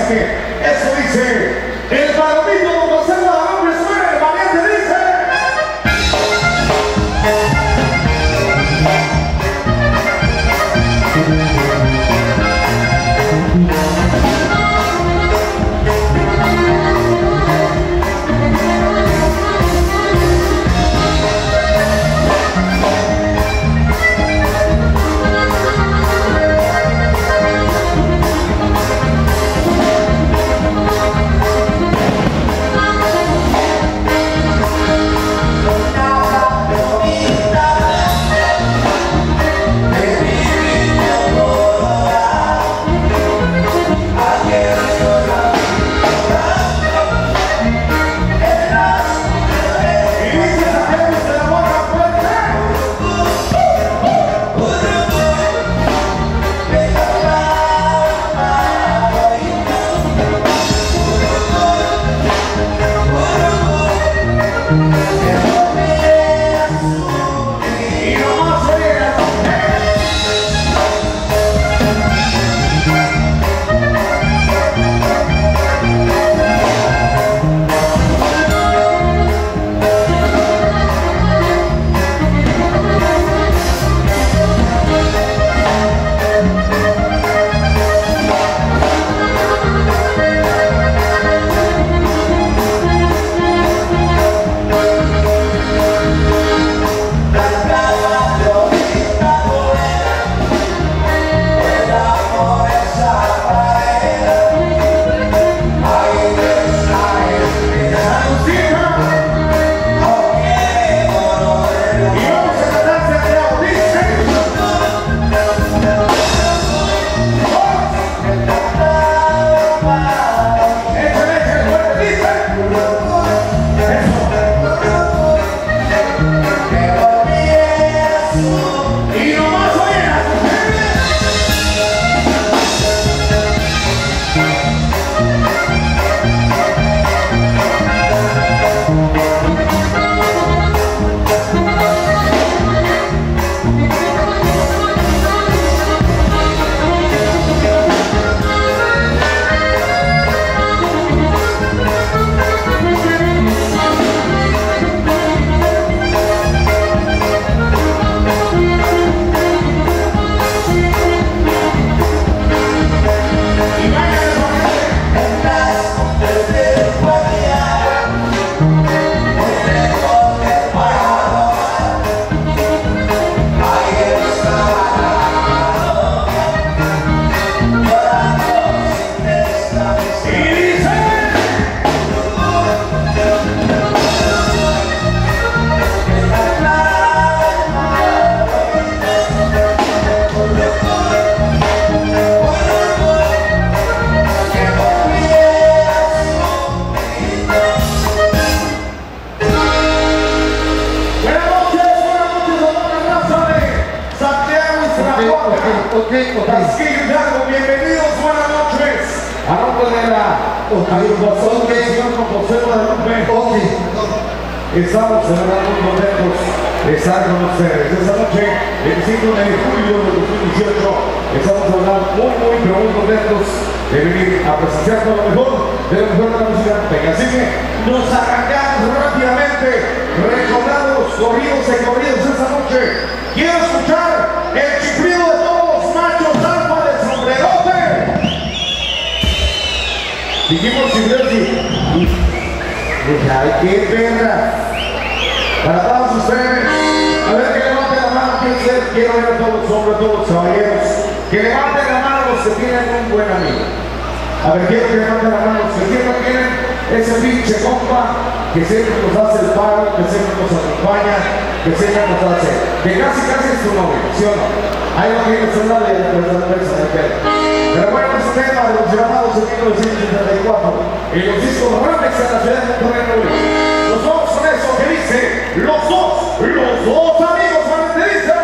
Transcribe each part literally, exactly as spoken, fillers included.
así que eso dice el palomito don José Guadalupe, suena el valiente, dice. Bienvenidos, buenas noches. A nombre de la agrupación del señor José Guadalupe, estamos celebrando un momento de estar con ustedes. Esta noche, veinticinco de julio de dos mil dieciocho, estamos hablando muy, muy, pero muy contentos de venir a presenciar todo lo mejor de lo mejor de la música norteña. Así que nos arrancamos rápidamente, recordando los corridos y corridos esta noche. Quiero escuchar el chiflido de todos los machos alfa de sombrerote. Dijimos chiflidos y... ¡ay, qué perra! Para todos ustedes, a ver que levanten la mano, quiero ver a todos los hombres, a todos los caballeros, que levanten la mano los que tienen un buen amigo. A ver, quiero que levanten la mano los que siempre tienen ese pinche compa que siempre nos hace el paro, que siempre nos acompaña, que siempre nos hace, que casi casi es tu novio, ¿sí o no? Ahí no tienes una de la empresa de pelo. Pero bueno, es un tema de los llamados en mil novecientos setenta y cuatro en los discos Ramex en la ciudad de Monterrey. Nos vamos con eso que dice los dos, los dos amigos, ¿sabes? Te dice.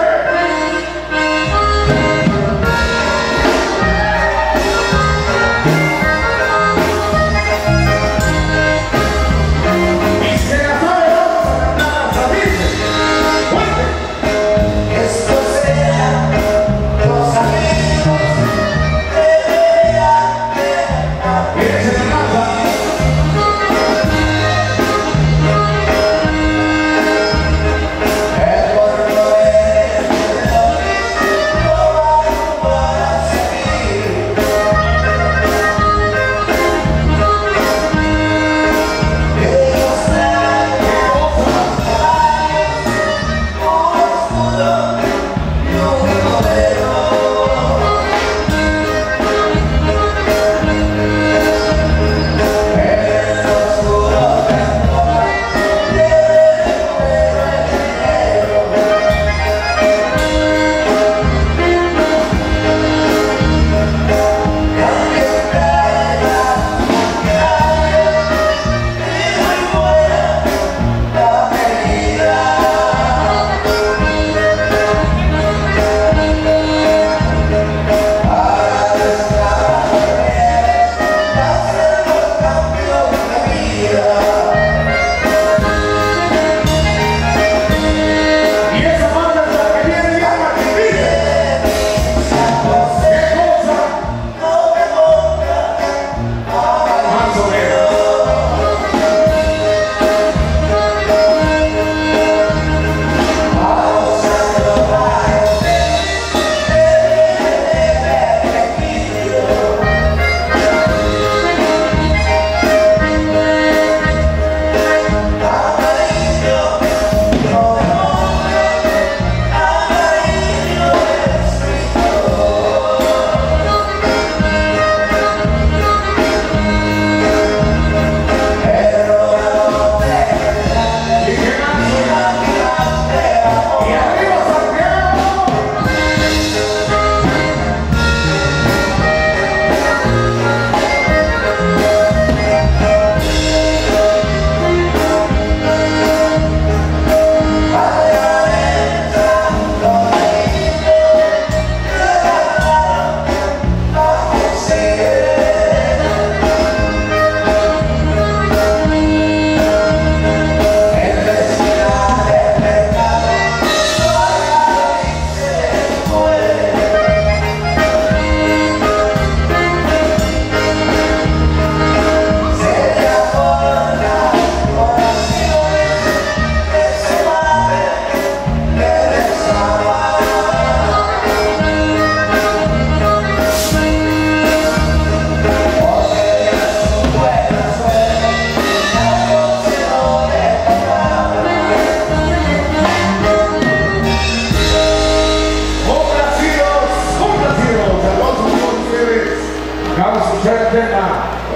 Yeah.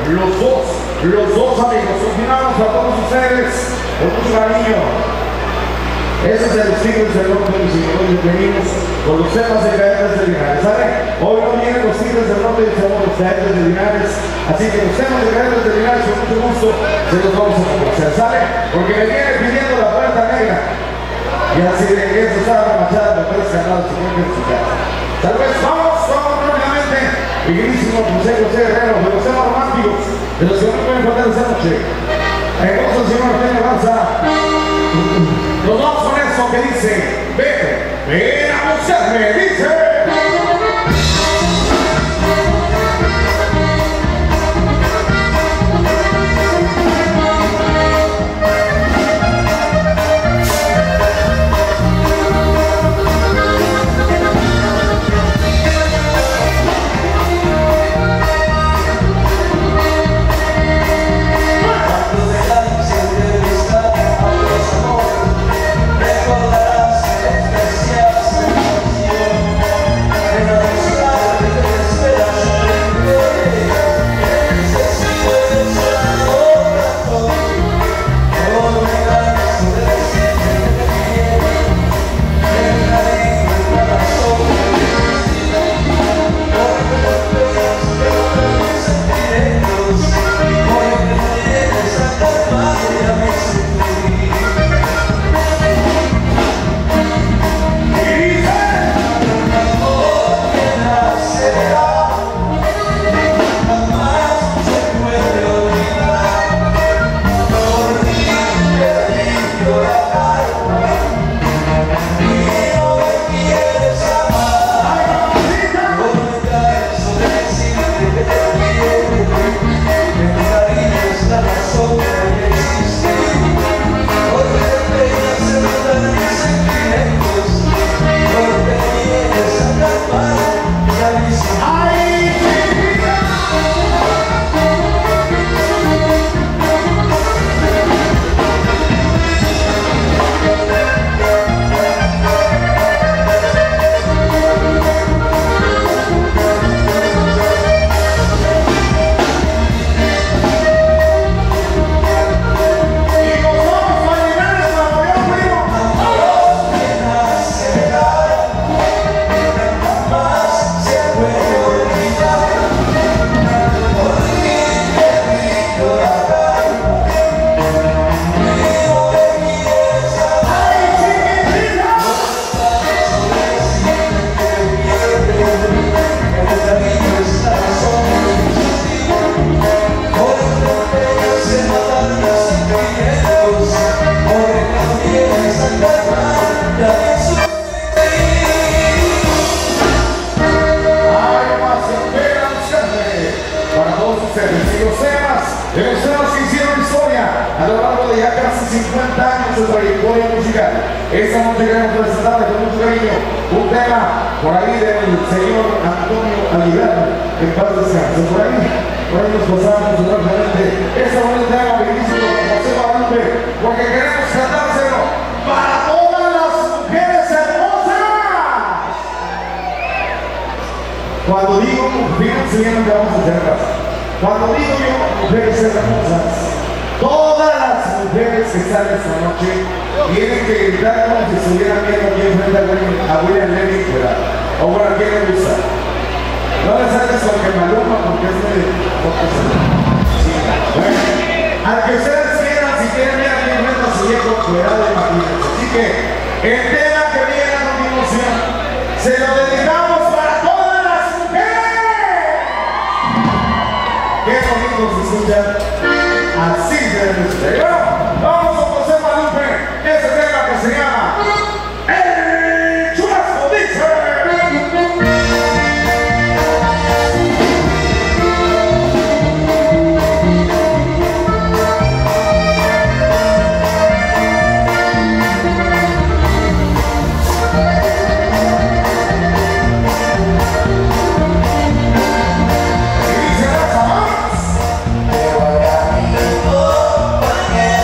los dos, los dos amigos. Continuamos a todos ustedes con mucho cariño. Ese es el estilo del norte, mis señores, venimos con los temas de Cadetes de Linares, ¿sale? Hoy no vienen los tigres del norte y somos los Cadetes de Linares, así que los temas de Cadetes de Linares con mucho gusto se los vamos a conocer, ¿sale? Porque me viene pidiendo la puerta negra. Y así de que eso estaba remachada, me puedes cantar al señor que en su casa. Tal vez vamos, vamos rápidamente. Mi queridísimo José José Herrero, de los temas románticos, de los que no pueden faltar esta noche. Hermoso señor Artemio Garza. Nos vamos con eso que dice, ven, ven a buscarme, dice. Esta noche queremos presentarle con mucho cariño un tema por ahí del señor Antonio Aguilar, en paz descanse. Por ahí, por ahí nos pasamos rápidamente. Esta bonita tema, bellísimo, con José Guadalupe, porque queremos cantárselo para todas las mujeres hermosas. Cuando digo, fíjense bien lo que vamos a hacer. Cuando digo yo, mujeres hermosas, todas las mujeres que están esta noche tienen que gritar como si estuvieran viendo aquí enfrente a William Levy, ¿verdad? O bueno, ¿a quién le gusta? No les hagas con que Maluma porque es de... Sí. Bueno, al que ustedes quieran, si quieren ver aquí enfrente a su viejo, cuidado de imagínense. Así que el tema que viene a continuación se lo dedicamos para todas las mujeres. Qué bonito se escucha. Así se debe ser. Vamos con José Guadalupe, ese tema que se llama El Churrasco dice. Y dice las amas.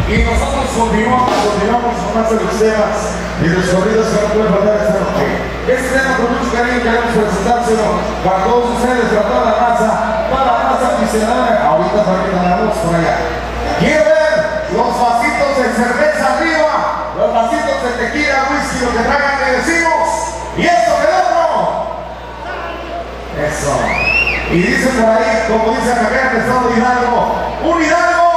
Y nosotros continuamos, continuamos con más de los temas y los corridos que no pueden faltar esta noche. Este tema con mucho cariño queremos presentárselo para todos ustedes, para toda la raza, toda la raza aficionada. Ahorita también andamos por allá. Quiero ver los vasitos de cerveza arriba, los vasitos de tequila, whisky, lo que traigan que decimos. Y esto que otro. Eso. Y dice por ahí, como dice acá en el estado de Hidalgo, ¡un Hidalgo!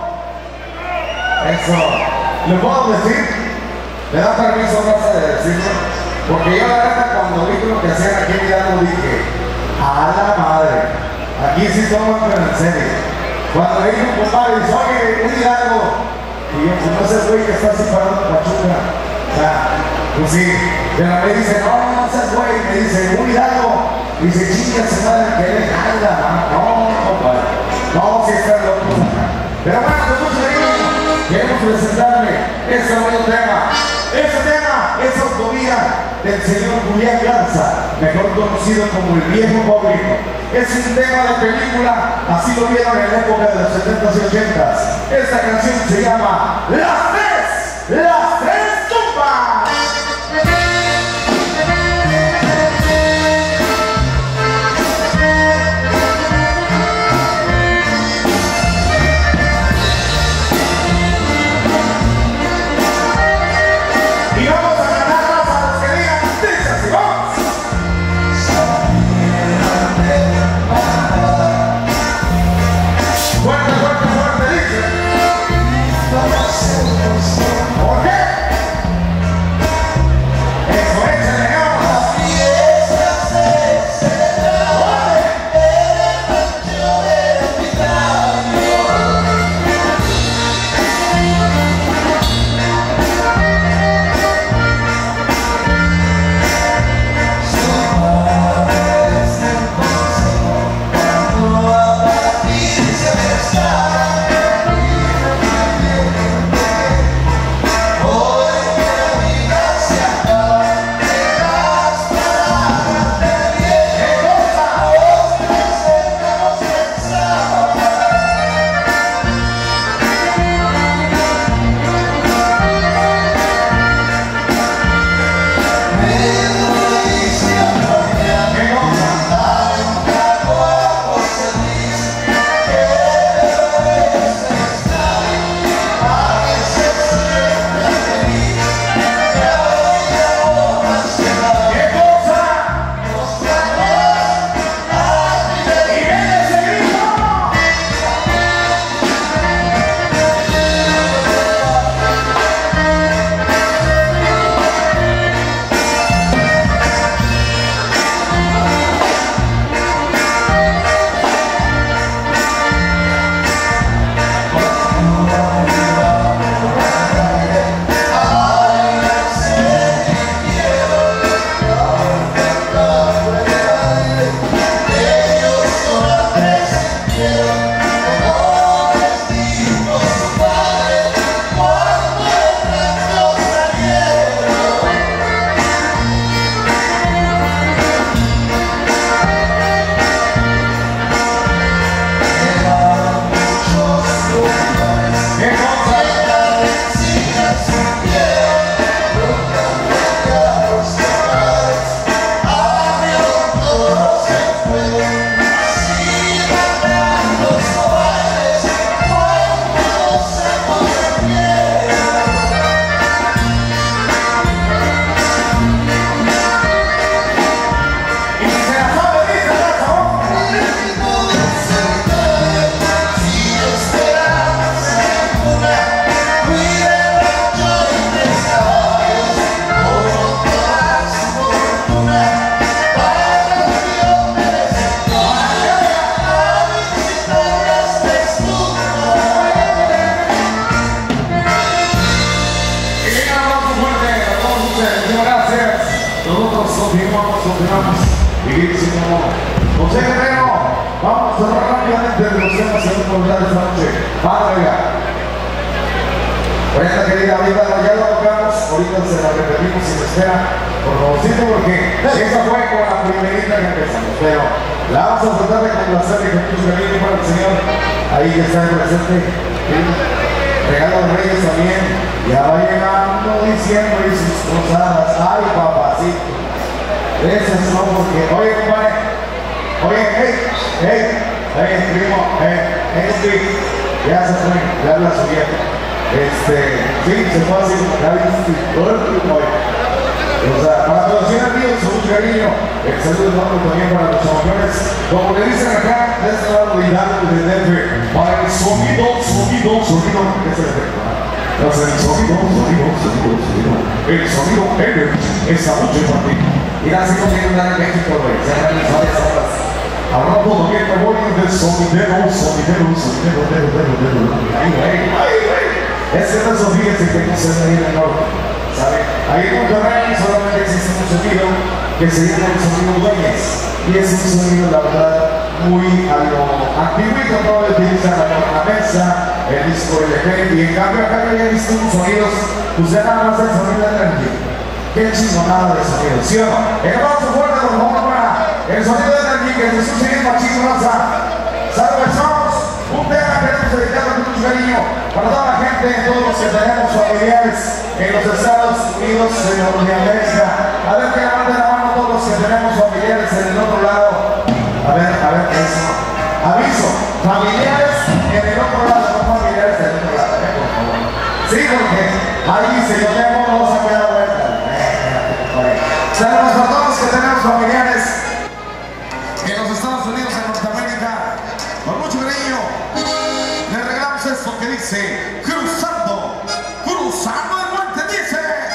Eso. ¿Le puedo decir? ¿Me da permiso raza de decirlo? Porque yo la verdad cuando vi lo que hacían aquí en Hidalgo dije, ¡a la madre! Aquí sí toman pero en serio. Cuando le dije a un compadre, dice, oye, un Hidalgo. Y yo, pues no sé el güey que está así parado en Pachuca. O sea, pues sí. Pero me dice, no, no seas güey. Me dice, un Hidalgo. Dice, chica, se madre que le jala, no, compadre. No, si está loco. Pero bueno, con mucho cariño, queremos presentarle este bonito tema. Este tema es Autovía del señor Julián Garza, mejor conocido como el Viejo Público. Es un tema de película, así lo vieron en la época de los setentas y ochentas. Esta canción se llama Las Tres, Las Tres Tumbas. José Guerrero, vamos a cerrar rápidamente de los temas que vamos a hablar esta noche. Padre, ahorita querida, ahorita ya lo tocamos, ahorita se la repetimos y se espera, por favorcito, porque esa fue con la primerita que empezamos, pero la vamos a tratar de complacer y con mucho cariño para el Señor, ahí ya está presente. Regalo de Reyes también. Ya va llegando diciembre y sus cosas. Ay, papacito. Esas no, porque, oye, compadre. Oye, hey, hey, hey, primo, hey, hey, Steve. Ya se fue, ya la subieron. Este, sí, se fue así, ya viste, todo el primo, oye. O sea, para todos los amigos, con mucho cariño, el saludo enorme también para los campeones. Como le dicen acá, de este lado de Hidalgo de Denver, para el sonido, sonido, sonido, ¿qué es el efecto? O sea, el sonido, sonido, sonido, sonido, el sonido Ever, esta noche para ti. Y así como quieren dar en México, güey, se han realizado varias obras. Ahora todo bien, me voy del sonidero, sonidero, sonidero, dedo, dedo, dedo, ay, güey, ay, güey. Es que no se fíjense que no se ve en el norte. ¿Sabe? Ahí en Monterrey solamente existe un sonido que se llama el sonido Dueñez, y es un sonido, la verdad, muy a lo antiguito, no utilizan la tornamesa, el disco L P, y en cambio acá ya he visto unos sonidos, usted nada más el sonido de energía. Qué chingonada de sonido, ¿sí o no? El aplauso fuerte, por favor, para el sonido de energía que se escucha bien machín, raza. Salve, somos un tema que queremos dedicar con mucho cariño para toda la gente, todos los que tenemos familiares en los Estados Unidos, en Norteamérica. A ver que levanten la mano todos los que tenemos familiares en el otro lado. A ver, a ver, eso. Aviso, familiares en el otro lado, no familiares en el otro lado, ¿eh? Por favor. Sí, porque ahí si yo tengo, no vamos a quedar vuelta. Saludos a todos los que tenemos familiares en los Estados Unidos, en Norteamérica. Con mucho cariño, le regalamos esto que dice, cruzando, cruzando el puente, dice.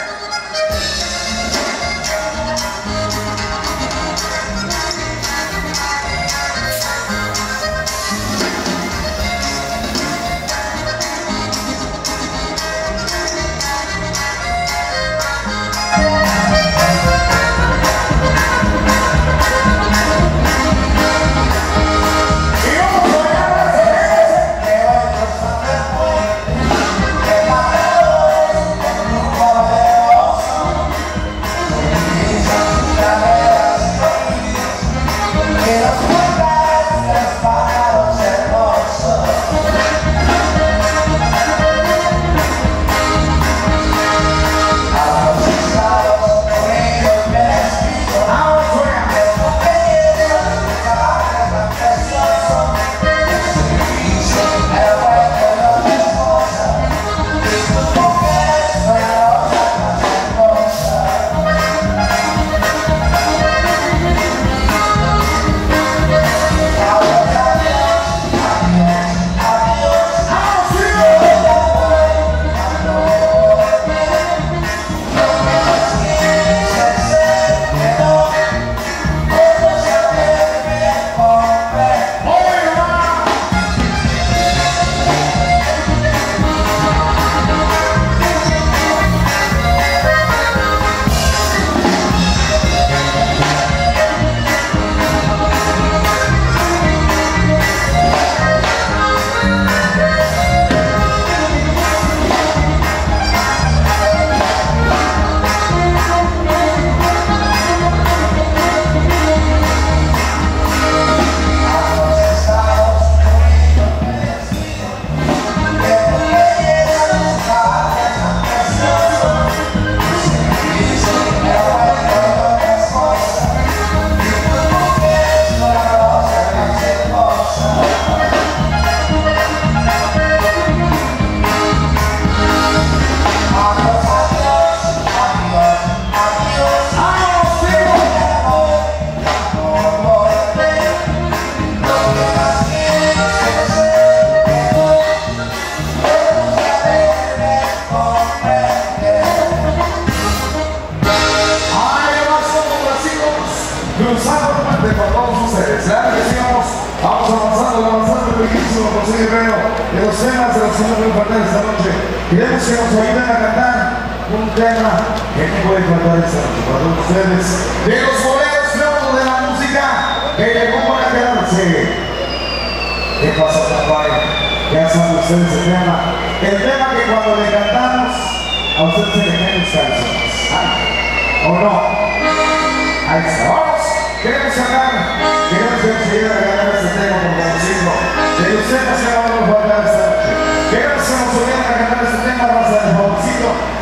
De los temas de los que no pueden faltar esta noche. Queremos que nos ayuden a cantar un tema que no puede faltar esta noche para todos ustedes. De los boleros nuevos de la música que llegó para quedarse. ¿Qué pasa, compadre? Ya saben ustedes el tema. El tema que cuando le cantamos a ustedes se le caen los calzones. ¿O no? Ahí está. Vamos. Queremos cantar. Queremos que nos ayuden a cantar este tema con el chico. Que usted no se va a faltar esta noche. Queremos que nos ayuden a cantar.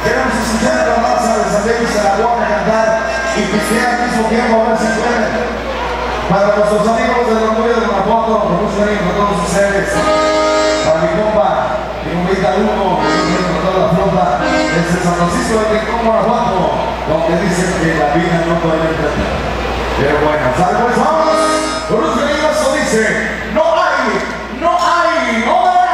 Queremos escuchar la raza de San Luis de la Guapa cantar y pistear al mismo tiempo, a ver si pueden. Para nuestros amigos del orgullo de Guanajuato, con mucho cariño para todos ustedes. Para mi compa, mi comita Lugo, con toda la flota, desde San Francisco de Rincón, Guanajuato, donde dicen que la vida no puede entender. Pero bueno, ¿sabes? Pues vamos, con un cariñoso dice, no hay, no hay, no hay.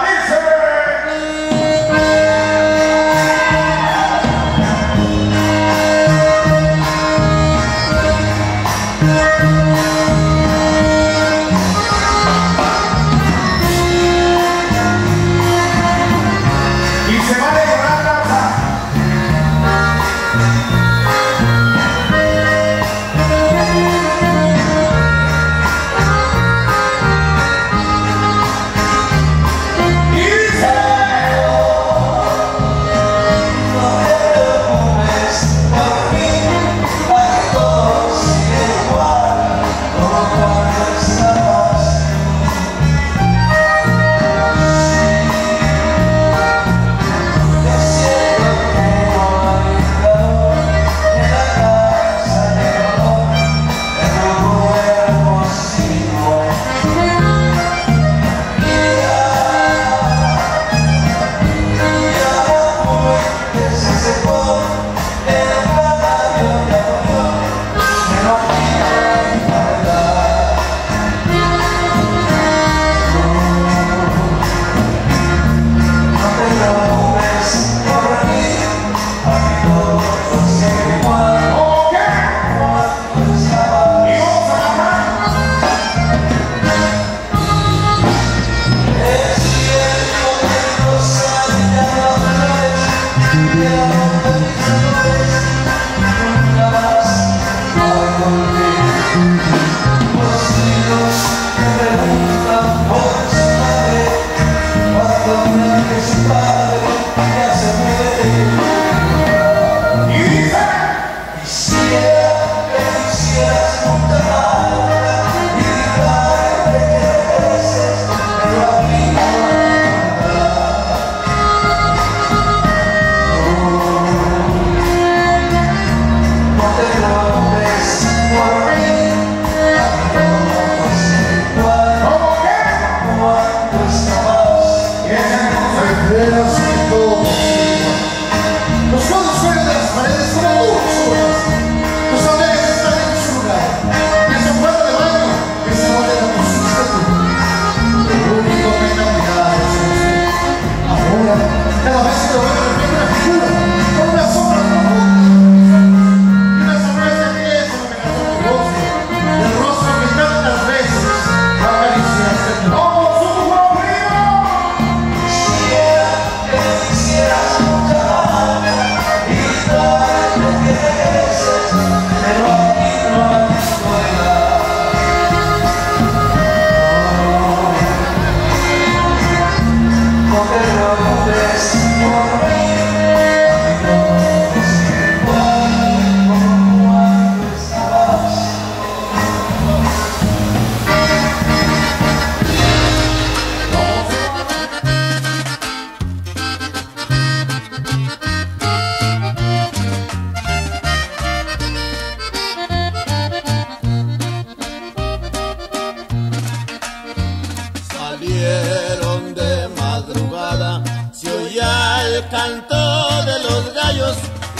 Canto de los gallos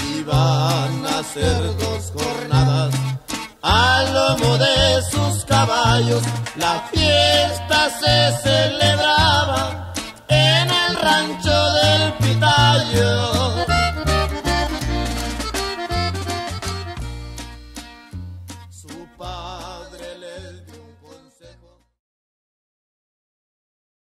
iban a hacer dos jornadas al lomo de sus caballos. La fiesta se celebraba en el rancho